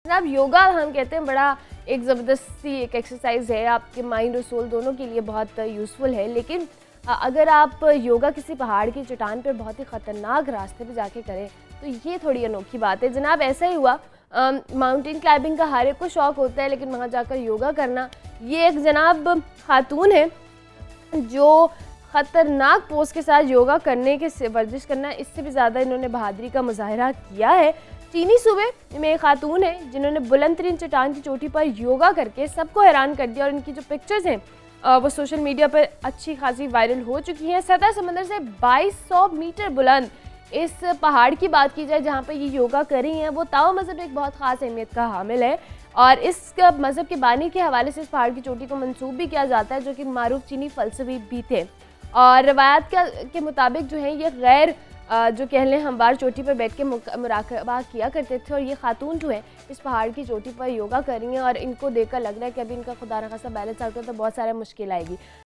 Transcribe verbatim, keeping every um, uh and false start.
जनाब योगा हम कहते हैं बड़ा एक ज़बरदस्ती एक एक्सरसाइज है, आपके माइंड और सोल दोनों के लिए बहुत यूज़फुल है। लेकिन अगर आप योगा किसी पहाड़ की चट्टान पर बहुत ही ख़तरनाक रास्ते पे जाके करें तो ये थोड़ी अनोखी बात है। जनाब ऐसा ही हुआ, माउंटेन क्लाइंबिंग का हर एक को शौक़ होता है, लेकिन वहाँ जाकर योगा करना, ये एक जनाब खातून है जो ख़तरनाक पोज के साथ योगा करने के वर्जिश करना, इससे भी ज़्यादा इन्होंने बहादुरी का मुजाहरा किया है। चीनी सूबे में एक खातून है जिन्होंने बुलंद तरीन चट्टान की चोटी पर योगा करके सबको हैरान कर दिया और इनकी जो पिक्चर्स हैं वो सोशल मीडिया पर अच्छी खासी वायरल हो चुकी हैं। सतह समंदर से बाईस सौ मीटर बुलंद इस पहाड़ की बात की जाए जहाँ पर ये योगा कर रही हैं, वो ताओ मज़हब एक बहुत ख़ास अहमियत का हामिल है और इस मज़हब के बानी के हवाले से इस पहाड़ की चोटी को मंसूब भी किया जाता है, जो कि मारूफ चीनी फ़लसफ़ी भी थे। और रवायात के मुताबिक जो है ये गैर जो कह लें हमवार चोटी पर बैठ के मुराकबा किया करते थे और ये खातून जो है इस पहाड़ की चोटी पर योगा कर रही हैं और इनको देखकर लग रहा है कि अभी इनका खुदा न खासा बैलेंस आउट हो तो बहुत सारा मुश्किल आएगी।